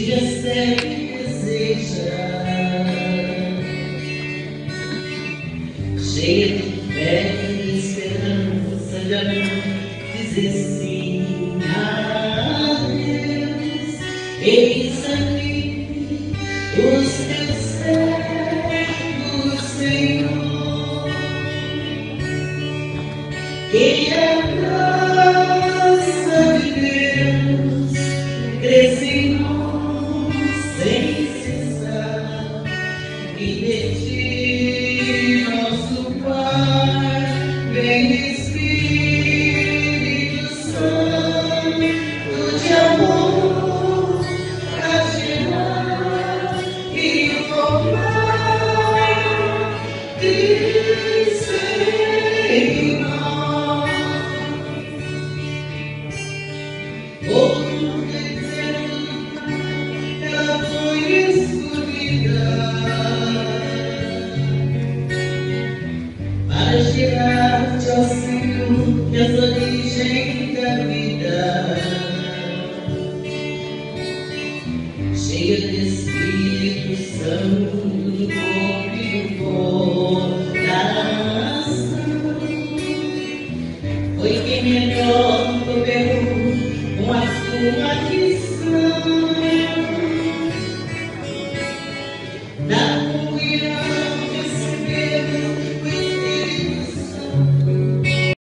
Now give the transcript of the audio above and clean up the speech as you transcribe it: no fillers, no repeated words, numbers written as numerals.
Diga sempre que deseja, cheia de fé e esperança de amor, dizer sim a Deus. Eis aqui os teus servos, Senhor, que a graça de Deus cresce em nós sem cessar, e de ti, nosso Pai, vem Espírito Santo de amor pra gerar e formar Cristo em nós. Outro deserto, ela foi escolhida para gerar-te, ó Senhor, que és a origem da vida, cheia de Espírito Santo, do corpo e do coração. Foi quem melhor cooperou com a sua missão.